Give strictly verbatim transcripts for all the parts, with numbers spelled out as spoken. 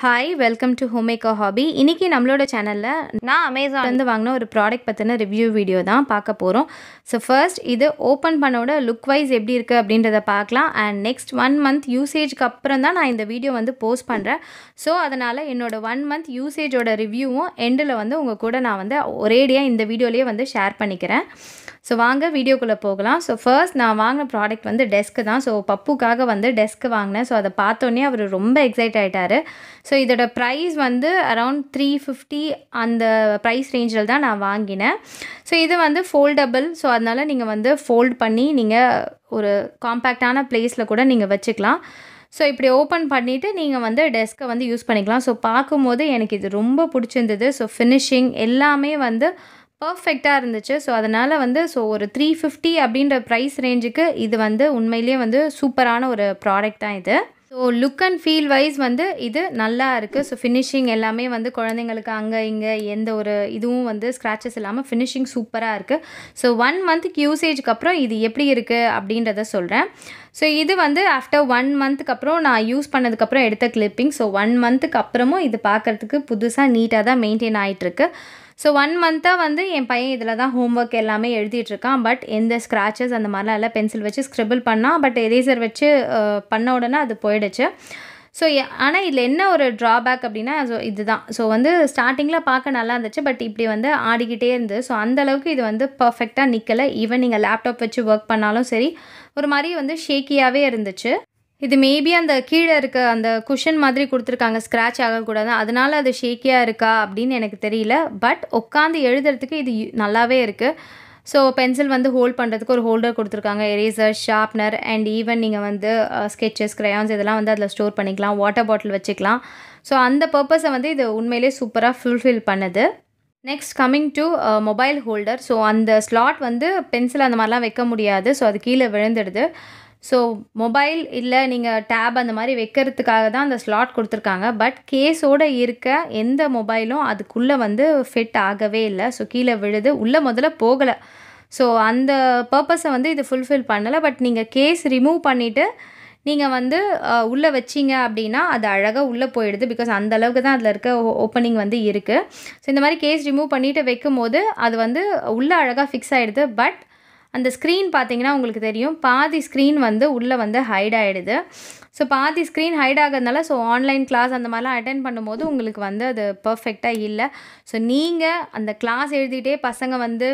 Hi, welcome to Homemaker Hobby. இன்னைக்கு நம்மளோட சேனல்ல நான் Amazon இருந்து வாங்கின ஒரு ப்ராடக்ட் பத்தின ரிவ்யூ வீடியோ தான் பார்க்க போறோம். So first இது ஓபன் பண்ணோட லுக் வைஸ் எப்படி இருக்கு அப்படின்றத பார்க்கலாம். and next one month யூசேஜ்க்கு அப்புறம் தான் நான் இந்த வீடியோ வந்து போஸ்ட் பண்றேன். So அதனால என்னோட one month யூசேஜோட ரிவ்யூவும் எண்ட்ல வந்து உங்க கூட நான் வந்து ஒரேடியா இந்த வீடியோலயே வந்து ஷேர் பண்ணிக்கிறேன். ஸோ வாங்க வீடியோக்குள்ளே போகலாம். ஸோ ஃபர்ஸ்ட் நான் வாங்கின ப்ராடக்ட் வந்து டெஸ்க்கு தான். ஸோ பப்புக்காக வந்து டெஸ்க்கு வாங்கினேன். ஸோ அதை பார்த்தோன்னே அவர் ரொம்ப எக்ஸைட் ஆகிட்டார். ஸோ இதோட ப்ரைஸ் வந்து அரவுண்ட் த்ரீ ஃபிஃப்டி அந்த ப்ரைஸ் ரேஞ்சில் தான் நான் வாங்கினேன். ஸோ இது வந்து ஃபோல்டபுள். ஸோ அதனால் நீங்கள் வந்து ஃபோல்ட் பண்ணி நீங்கள் ஒரு காம்பேக்டான ப்ளேஸில் கூட நீங்கள் வச்சுக்கலாம். ஸோ இப்படி ஓப்பன் பண்ணிவிட்டு நீங்கள் வந்து டெஸ்க்கை வந்து யூஸ் பண்ணிக்கலாம். ஸோ பார்க்கும்போது எனக்கு இது ரொம்ப பிடிச்சிருந்தது. ஸோ ஃபினிஷிங் எல்லாமே வந்து பர்ஃபெக்டாக இருந்துச்சு. ஸோ அதனால் வந்து ஸோ ஒரு த்ரீ ஃபிஃப்டி அப்படின்ற ப்ரைஸ் ரேஞ்சுக்கு இது வந்து உண்மையிலேயே வந்து சூப்பரான ஒரு ப்ராடக்ட் தான் இது. So look and feel wise வந்து இது நல்லா இருக்குது. ஸோ ஃபினிஷிங் எல்லாமே வந்து குழந்தைங்களுக்கு அங்கே இங்கே எந்த ஒரு இதுவும் வந்து ஸ்க்ராச்சஸ் இல்லாமல் ஃபினிஷிங் சூப்பராக இருக்குது. ஸோ ஒன் மந்த்துக்கு யூசேஜுக்கு அப்புறம் இது எப்படி இருக்குது அப்படின்றத சொல்கிறேன். ஸோ இது வந்து ஆஃப்டர் ஒன் மந்த்துக்கு அப்புறம் நான் யூஸ் பண்ணதுக்கப்புறம் எடுத்த கிளிப்பிங். ஸோ ஒன் மந்த்துக்கு அப்புறமும் இது பார்க்குறதுக்கு புதுசாக நீட்டாக தான் மெயின்டைன் ஆகிட்டுருக்கு. ஸோ ஒன் மந்த்தாக வந்து என் பையன் இதில் தான் ஹோம் ஒர்க் எல்லாமே எழுதிட்டுருக்கான். பட் எந்த ஸ்க்ராச்சஸ் அந்த மாதிரிலாம் எல்லாம் பென்சில் வச்சு ஸ்க்ரிபிள் பண்ணால், பட் எரேசர் வச்சு பண்ண உடனே அது போயிடுச்சு. ஸோ ஆனால் இதில் என்ன ஒரு ட்ராபேக் அப்படின்னா ஸோ இதுதான். ஸோ வந்து ஸ்டார்டிங்கில் பார்க்க நல்லா இருந்துச்சு. பட் இப்படி வந்து ஆடிக்கிட்டே இருந்து ஸோ அந்தளவுக்கு இது வந்து பர்ஃபெக்டாக நிற்கலை. ஈவன் நீங்கள் லேப்டாப் வச்சு ஒர்க் பண்ணாலும் சரி ஒரு மாதிரி வந்து ஷேக்கியாகவே இருந்துச்சு. இது மேபி அந்த கீழே இருக்க அந்த குஷன் மாதிரி கொடுத்துருக்காங்க ஸ்க்ராட்ச் ஆகக்கூடாது, அதனால அது ஷேக்கியாக இருக்கா அப்படின்னு எனக்கு தெரியல. பட் உட்காந்து எழுதுறதுக்கு இது நல்லாவே இருக்குது. ஸோ பென்சில் வந்து ஹோல்ட் பண்ணுறதுக்கு ஒரு ஹோல்டர் கொடுத்துருக்காங்க, எரேசர், ஷார்ப்னர் அண்ட் ஈவன் நீங்கள் வந்து ஸ்கெச்சஸ், க்ரையான்ஸ் இதெல்லாம் வந்து அதில் ஸ்டோர் பண்ணிக்கலாம், வாட்டர் பாட்டில் வச்சுக்கலாம். ஸோ அந்த பர்பஸை வந்து இது உண்மையிலே சூப்பராக ஃபுல்ஃபில் பண்ணுது. Next coming to mobile holder. So அந்த ஸ்லாட் வந்து பென்சில் அந்த மாதிரிலாம் வைக்க முடியாது. ஸோ அது கீழே விழுந்துடுது. ஸோ மொபைல் இல்லை நீங்கள் டேப் அந்த மாதிரி வைக்கிறதுக்காக தான் அந்த ஸ்லாட் கொடுத்துருக்காங்க. பட் கேஸோடு இருக்க எந்த மொபைலும் அதுக்குள்ளே வந்து ஃபிட் ஆகவே இல்லை. ஸோ கீழே விழுது, உள்ளே முதல்ல போகலை. ஸோ அந்த பர்பஸை வந்து இது ஃபுல்ஃபில் பண்ணலை. பட் நீங்கள் கேஸ் ரிமூவ் பண்ணிவிட்டு நீங்கள் வந்து உள்ளே வச்சிங்க அப்படின்னா அது அழகாக உள்ளே போயிடுது. பிகாஸ் அந்தளவுக்கு தான் அதில் இருக்க ஓப்பனிங் வந்து இருக்குது. ஸோ இந்த மாதிரி கேஸ் ரிமூவ் பண்ணிவிட்டு வைக்கும் போது அது வந்து உள்ளே அழகாக ஃபிக்ஸ் ஆகிடுது. பட் அந்த ஸ்க்ரீன் பார்த்தீங்கன்னா உங்களுக்கு தெரியும், பாதி ஸ்க்ரீன் வந்து உள்ளே வந்து ஹைட் ஆகிடுது. ஸோ பாதி ஸ்க்ரீன் ஹைட் ஆகிறதுனால ஸோ ஆன்லைன் கிளாஸ் அந்த மாதிரிலாம் அட்டென்ட் பண்ணும்போது உங்களுக்கு வந்து அது பர்ஃபெக்டாக இல்லை. ஸோ நீங்கள் அந்த கிளாஸ் எழுதிட்டே பசங்க வந்து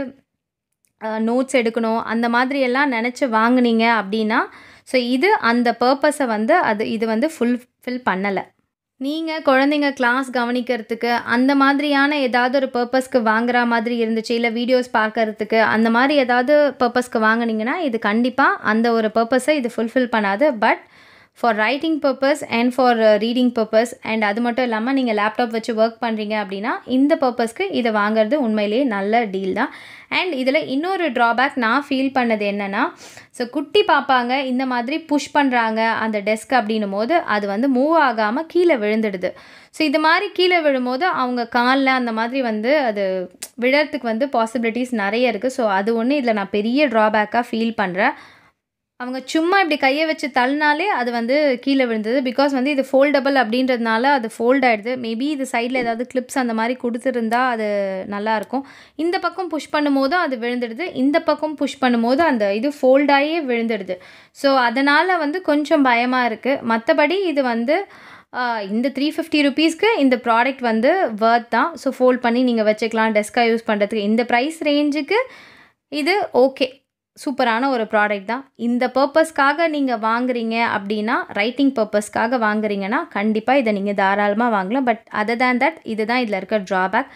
நோட்ஸ் எடுக்கணும் அந்த மாதிரி எல்லாம் நினச்சி வாங்கினீங்க அப்படின்னா ஸோ இது அந்த பர்பஸை வந்து அது இது வந்து ஃபுல்ஃபில் பண்ணலை. நீங்கள் குழந்தைங்க கிளாஸ் கவனிக்கிறதுக்கு அந்த மாதிரியான ஏதாவது ஒரு பர்பஸ்க்கு வாங்குற மாதிரி இருந்துச்சு, இல்லை வீடியோஸ் பார்க்கறதுக்கு அந்த மாதிரி ஏதாவது பர்பஸ்க்கு வாங்கினீங்கன்னா இது கண்டிப்பாக அந்த ஒரு பர்பஸை இது ஃபுல்ஃபில் பண்ணாது. But for writing purpose and for reading purpose and அது மட்டும் இல்லாமல் நீங்கள் லேப்டாப் வச்சு ஒர்க் பண்ணுறீங்க அப்படின்னா இந்த பர்பஸ்க்கு இதை வாங்குறது உண்மையிலேயே நல்ல டீல் தான். அண்ட் இதில் இன்னொரு ட்ராபேக் நான் ஃபீல் பண்ணது என்னென்னா ஸோ குட்டி பாப்பாங்க இந்த மாதிரி புஷ் பண்ணுறாங்க அந்த டெஸ்க் அப்படின்னும் போது அது வந்து மூவ் ஆகாமல் கீழே விழுந்துடுது. ஸோ இது மாதிரி கீழே விழும்போது அவங்க காலில் அந்த மாதிரி வந்து அது விழறதுக்கு வந்து பாசிபிலிட்டிஸ் நிறைய இருக்குது. ஸோ அது ஒன்று இதில் நான் பெரிய ட்ராபேக்காக ஃபீல் பண்ணுறேன். அவங்க சும்மா இப்படி கையை வச்சு தள்ளினாலே அது வந்து கீழே விழுந்தது. பிகாஸ் வந்து இது ஃபோல்டபுள் அப்படின்றதுனால அது ஃபோல்ட் ஆகிடுது. மேபி இது சைடில் ஏதாவது கிளிப்ஸ் அந்த மாதிரி கொடுத்துருந்தா அது நல்லாயிருக்கும். இந்த பக்கம் புஷ் பண்ணும்போது அது விழுந்துடுது, இந்த பக்கம் புஷ் பண்ணும்போது அந்த இது ஃபோல்டாகவே விழுந்துடுது. ஸோ அதனால் வந்து கொஞ்சம் பயமாக இருக்குது. மற்றபடி இது வந்து இந்த த்ரீ ஃபிஃப்டி ருபீஸ்க்கு இந்த ப்ராடக்ட் வந்து வர்த் தான். ஸோ ஃபோல்ட் பண்ணி நீங்கள் வச்சுக்கலாம் டெஸ்க்காக யூஸ் பண்ணுறதுக்கு. இந்த ப்ரைஸ் ரேஞ்சுக்கு இது ஓகே, சூப்பரான ஒரு ப்ராடக்ட் தான். இந்த பர்பஸ்க்காக நீங்கள் வாங்குறீங்க அப்படின்னா, ரைட்டிங் பர்பஸ்க்காக வாங்குறீங்கன்னா கண்டிப்பாக இதை நீங்கள் தாராளமாக வாங்கலாம். பட் அதர் தேன் தட் இதுதான் இதில் இருக்க ட்ராபேக்.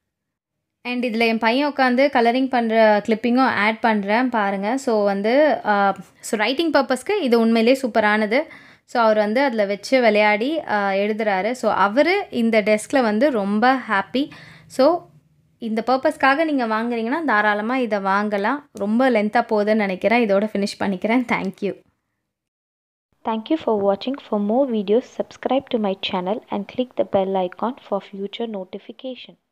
அண்ட் இதில் என் பையன் உட்காந்து கலரிங் பண்ணுற கிளிப்பிங்கும் ஆட் பண்ணுறேன் பாருங்கள். ஸோ வந்து ஸோ ரைட்டிங் பர்பஸ்க்கு இது உண்மையிலே சூப்பரானது. ஸோ அவர் வந்து அதில் வச்சு விளையாடி எழுதுகிறாரு. ஸோ அவர் இந்த டெஸ்கில் வந்து ரொம்ப ஹாப்பி. ஸோ இந்த பர்பஸ்க்காக நீங்கள் வாங்குறீங்கன்னா தாராளமாக இதை வாங்கலாம். ரொம்ப லென்த்தாக போகுதுன்னு நினைக்கிறேன். இதோட ஃபினிஷ் பண்ணிக்கிறேன். Thank you. Thank you for watching. For more videos, subscribe to my channel and click the bell icon for future notification.